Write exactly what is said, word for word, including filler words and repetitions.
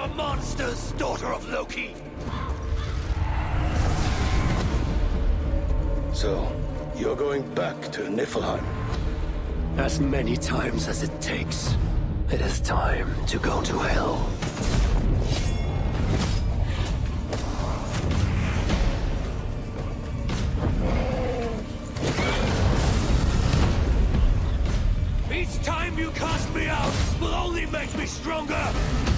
monsters, daughter of Loki! So, you're going back to Niflheim? As many times as it takes. It is time to go to hell. Each time you cast me out will only make me stronger!